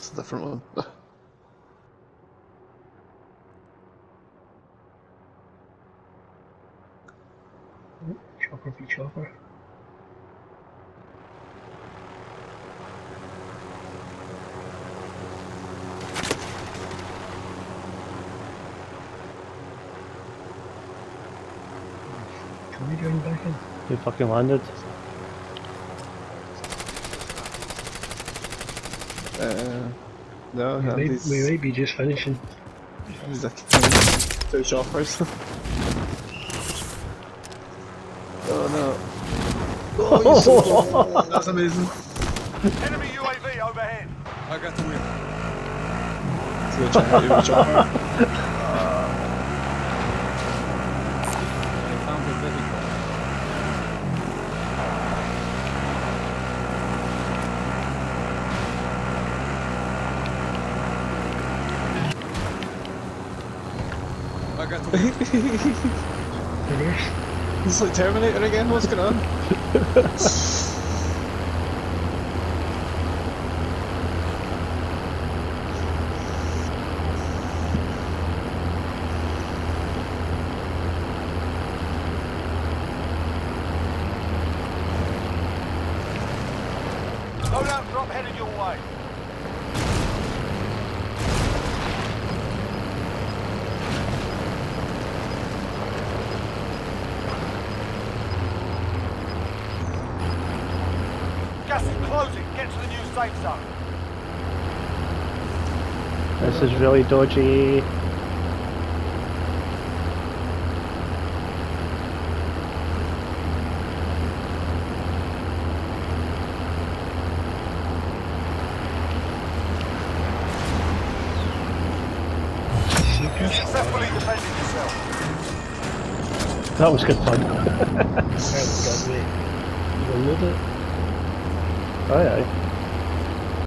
That's a different one. Chopper v chopper. Can we join back in? You fucking landed. No, We might be just finishing. He's like two choppers. Oh no. Oh, you're so cool. That's amazing. Enemy UAV overhead. I got the wheel. So you're trying to do a chopper. I found the vehicle. I got the wheel. Finish. He's like Terminator again, what's going on? Loadout drop headed your way. Gas is closing. Get to the new safe zone. This is really dodgy. You successfully defended yourself. That was good fun. That was good, mate. You will load it. Aye aye.